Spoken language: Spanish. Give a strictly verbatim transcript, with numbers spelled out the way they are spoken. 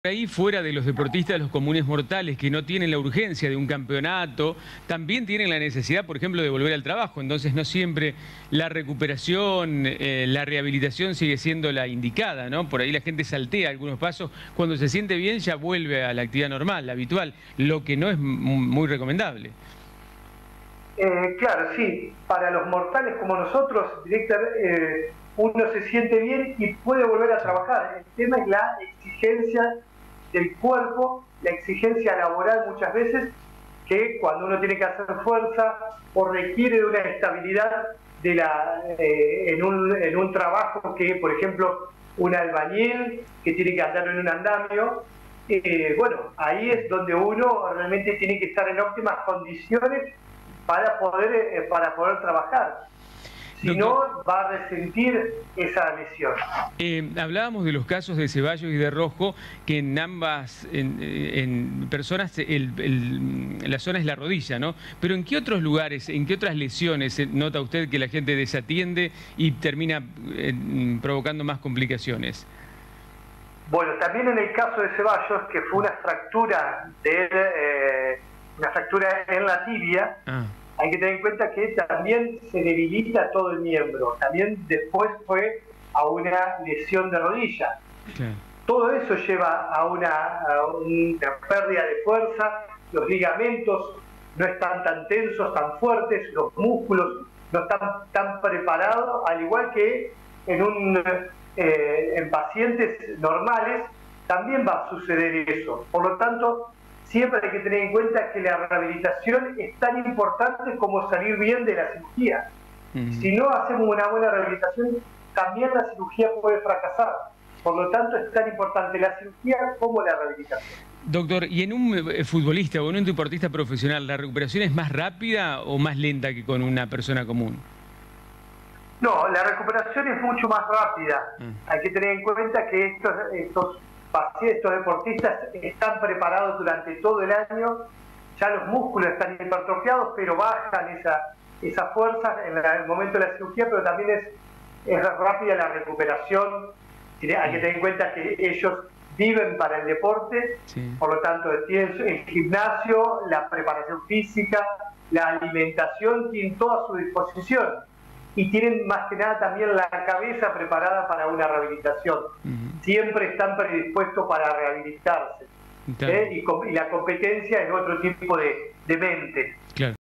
Ahí fuera de los deportistas, los comunes mortales que no tienen la urgencia de un campeonato, también tienen la necesidad, por ejemplo, de volver al trabajo. Entonces no siempre la recuperación, eh, la rehabilitación sigue siendo la indicada, ¿no? Por ahí la gente saltea algunos pasos. Cuando se siente bien ya vuelve a la actividad normal, la habitual, lo que no es muy recomendable. Eh, claro, sí. Para los mortales como nosotros, directamente, eh, uno se siente bien y puede volver a trabajar. El tema es la exigencia del cuerpo, la exigencia laboral muchas veces, que cuando uno tiene que hacer fuerza o requiere de una estabilidad de la, eh, en, un, en un trabajo que, por ejemplo, un albañil que tiene que andar en un andamio, eh, bueno, ahí es donde uno realmente tiene que estar en óptimas condiciones para poder, eh, para poder trabajar. Si no, va a resentir esa lesión. Eh, hablábamos de los casos de Ceballos y de Rojo, que en ambas en, en personas el, el, la zona es la rodilla, ¿no? Pero ¿en qué otros lugares, en qué otras lesiones nota usted que la gente desatiende y termina eh, provocando más complicaciones? Bueno, también en el caso de Ceballos, que fue una fractura, de, eh, una fractura en la tibia, ah. Hay que tener en cuenta que también se debilita todo el miembro. También después fue a una lesión de rodilla. Okay. Todo eso lleva a una, a una pérdida de fuerza. Los ligamentos no están tan tensos, tan fuertes. Los músculos no están tan preparados. Al igual que en, un, eh, en pacientes normales, también va a suceder eso. Por lo tanto, siempre hay que tener en cuenta que la rehabilitación es tan importante como salir bien de la cirugía. Uh-huh. Si no hacemos una buena rehabilitación, también la cirugía puede fracasar. Por lo tanto, es tan importante la cirugía como la rehabilitación. Doctor, ¿y en un futbolista o en un deportista profesional, la recuperación es más rápida o más lenta que con una persona común? No, la recuperación es mucho más rápida. Uh-huh. Hay que tener en cuenta que estos... estos estos deportistas están preparados durante todo el año, ya los músculos están hipertrofiados, pero bajan esa, esa fuerza en el momento de la cirugía, pero también es, es rápida la recuperación. Hay que tener en cuenta que ellos viven para el deporte, sí. Por lo tanto tienen el gimnasio, la preparación física, la alimentación, tienen todo a su disposición. Y tienen más que nada también la cabeza preparada para una rehabilitación. Uh-huh. Siempre están predispuestos para rehabilitarse. ¿eh? y, y la competencia es otro tipo de, de mente. Claro.